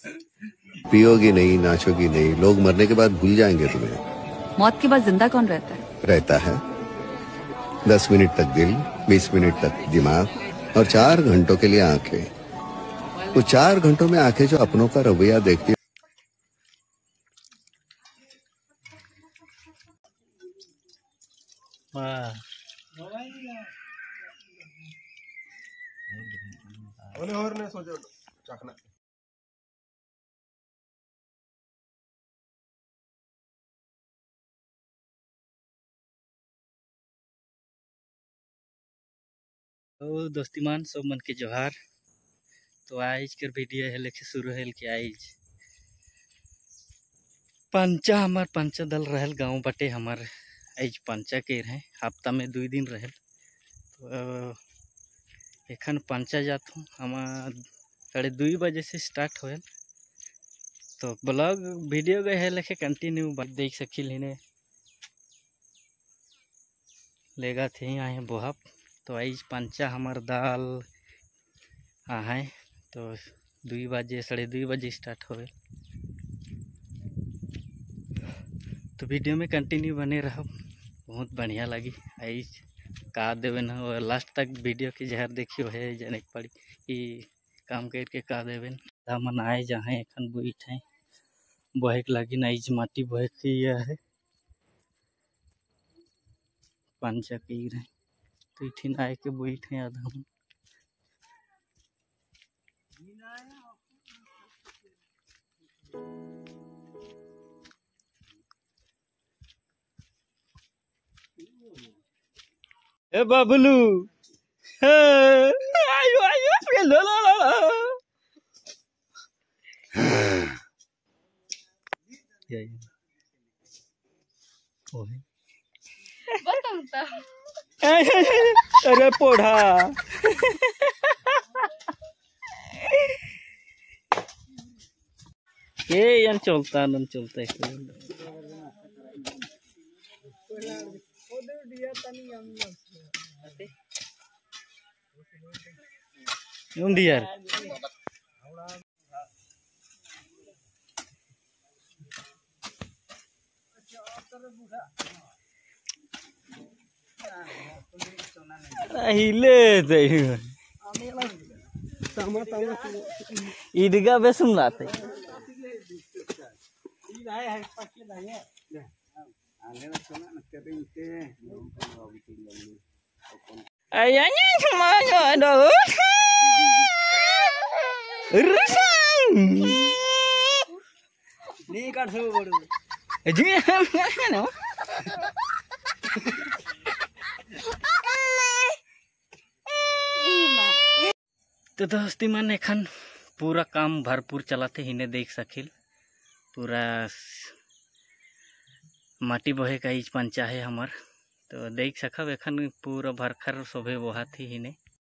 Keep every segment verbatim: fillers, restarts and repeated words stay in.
पियोगी नहीं, नाचोगी नहीं, लोग मरने के बाद भूल जाएंगे तुम्हें। मौत के बाद जिंदा कौन रहता है? रहता है दस मिनट तक दिल, बीस मिनट तक दिमाग और चार घंटों के लिए आंखें। वो चार घंटों में आंखें जो अपनों का रवैया देखती है। और ने सोचो चखना। तो दोस्तीमान सब मन के जोहार। तो आज कर वीडियो है लेके शुरू है कि आज पंचा हमार पंचा दल रहल गांव बटे हमार आज पंचा के रहे हफ्ता में दो दिन रहल। तो एखन पंचा जात हूँ हमार साढ़े दो बजे से स्टार्ट होल। तो ब्लॉग वीडियो गए है लेके कंटिन्यू देख सकिल हिने लेगा थे आए बोहब। तो आज पंचा हमार दाल आए तो दो बजे साढ़े दो बजे स्टार्ट हो। तो वीडियो में कंटिन्यू बने रहो, बहुत बढ़िया लगी। आज का देवे न लास्ट तक वीडियो की जहर देखियो है जाने पड़ी कि काम करके का देवे मन आए जहाँ एखन बैठ है बहेक लगी आज माटी बहेक है पंचा की रहे। तो इठिन आए के बैठे आधा हम ए बाबलू आयो आयो लो लो लो ये ओए बताता अरे पोढ़ा ये यन चलता नन चलता है यार हिले ईदगा बेसुम लाते ayahnya semuanya ada rusang nih kan semua baru jadi mana तो दोस्ती मन एखन पूरा काम भरपूर चलाते हिने देख सकिल पूरा माटी बहे का इच पंचा है हमार। तो देख सकब एखन पूरा भरखर शोभे बोहा थी हिने।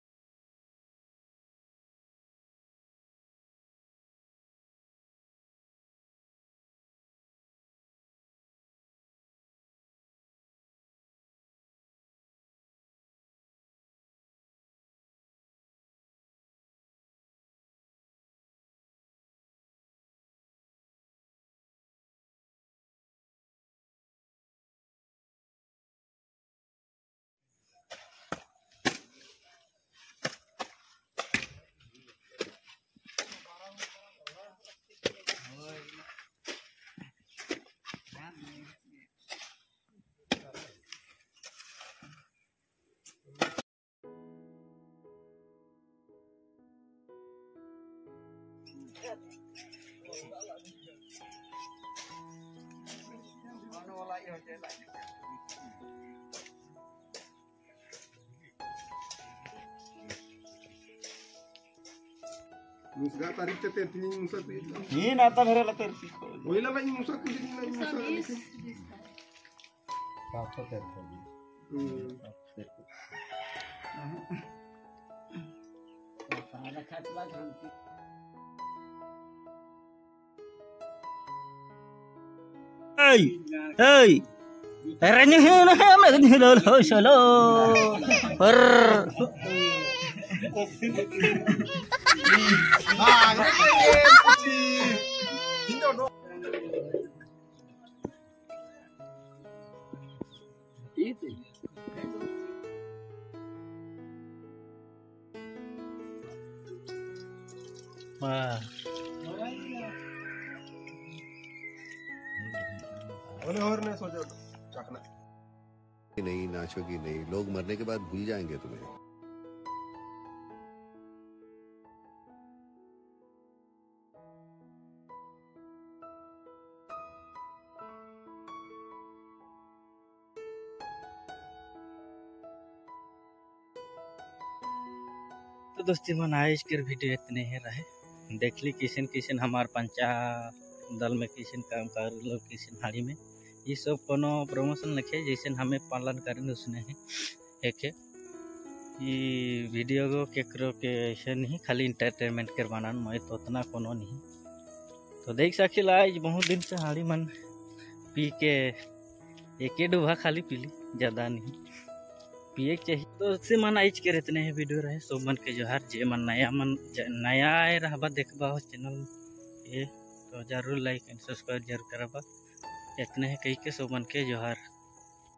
Musga tarik te tertini musa tu. Ini nata merela tersi. Oila lagi musa tu jadi lagi musa lagi. Kaapa tertini. Hmm. Ada kat lagi. Hey, hey. Eranya hena hena kan helo solo. Per. वाह बोले और नहीं सोचो चखना नहीं, नाचोगी नहीं, लोग मरने के बाद भूल जाएंगे तुम्हें। तो दोस्ती मन आज के वीडियो इतने ही रहे। देख ली किसन किसन हमार पंचा दल में किसन काम कर लो किसन हाड़ी में ये सब कोनो प्रमोशन लिखे जैसे हमें पालन करें उसने है एक ये वीडियो को केकरो के ऐसे नहीं खाली इंटरटेनमेंट कर बनान मैं तो उतना कोनो नहीं। तो देख सकिल आज बहुत दिन से हाड़ी मन पी के एक ही डूबा खाली पीली ज़्यादा नहीं पिए चाहिए। तो उससे मन आज के इतने ही वीडियो रहे सब मन के जोहार। जे मन नया मन नया आए रहा देखबा हो चैनल ये तो जरूर लाइक एंड सब्सक्राइब जरूर करबा। इतने ही कही के सब मन के जोहार।